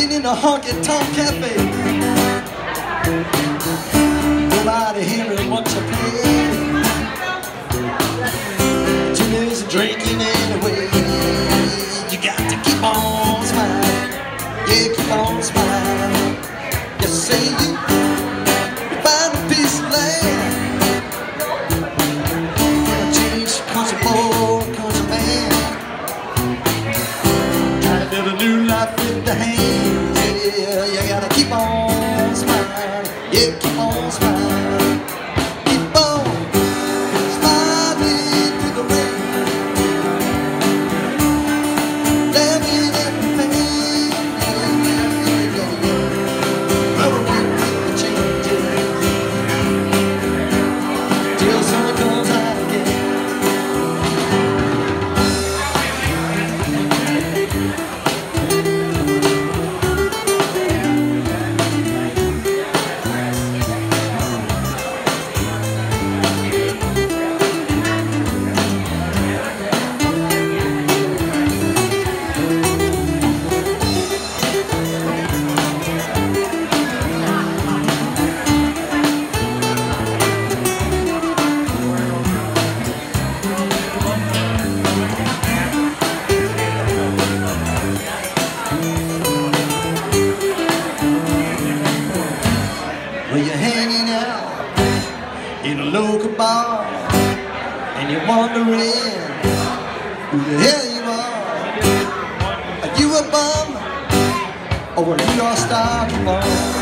drinking in a honky-tonk cafe. Nobody hearing what you play. Jimmy's drinking anyway. You got to keep on smiling. Yeah, keep on smiling. Just say you find a piece of land. Change country boy, country man. Try to live a new life with the hands. Yeah, you gotta keep on smiling. Yeah, keep on smiling. Keep on smiling through the rain. Living in the pain. Never will the changes till sun comes out again. Well, you're hanging out in a local bar and you're wondering who the hell you are. Are you a bum or are you a star? Come on.